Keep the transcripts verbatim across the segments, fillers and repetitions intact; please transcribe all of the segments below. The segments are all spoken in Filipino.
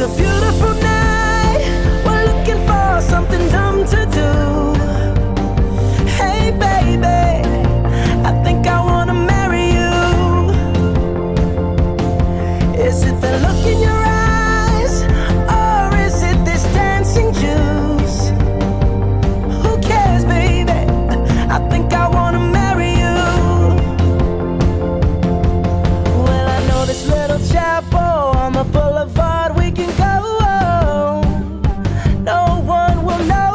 a beautiful night. We're looking for something dumb to do. Hey baby, I think I wanna marry you. Is it the look in your eyes, or is it this dancing juice? Who cares, baby? I think I wanna marry you. Well, I know this little chapel on the boulevard we can go. No one will know.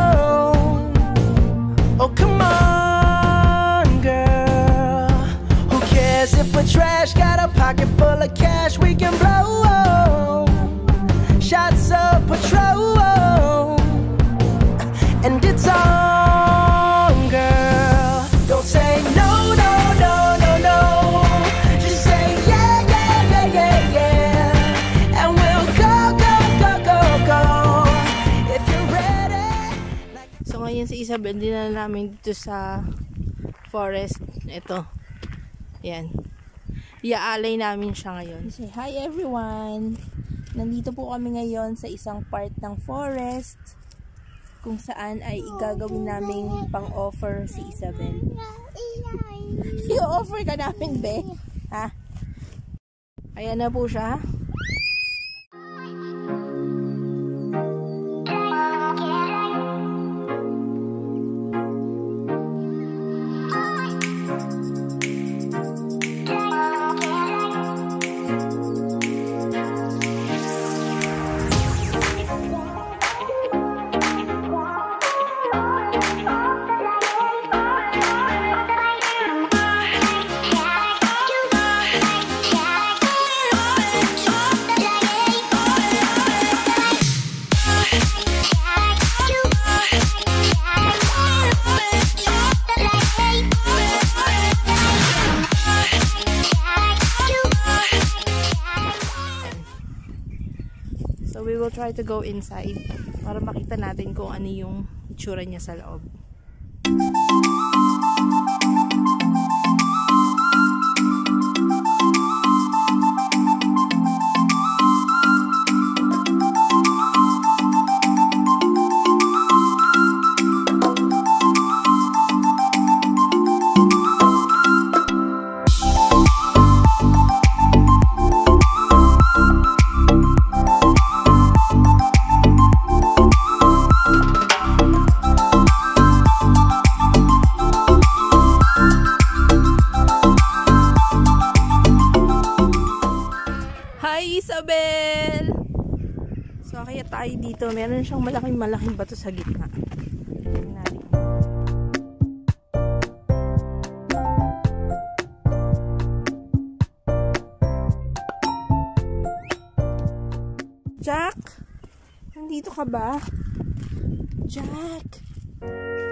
Oh, come on, girl. Who cares if we're trash? Got a pocket full of cash we can blow. Shots of Patrol, and it's on, girl. Don't say no, no, no, no, no. Just say yeah, yeah, yeah, yeah, yeah. And we'll go, go, go, go, go. If you're ready. So ngayon si Isabel, dinala namin dito sa forest. Ito. Yan. Iaalay namin siya ngayon. Say hi everyone. Nandito po kami ngayon sa isang part ng forest kung saan ay igagawin naming pang-offer si Isabel. I-offer ka namin, be? Ha? Ayan na po siya. So we will try to go inside para makita natin kung ano yung itsura niya sa loob. Isabel! So, kaya tayo dito. Meron siyang malaking-malaking bato sa gitna. Tingnan natin. Jack! Nandito ka ba? Jack!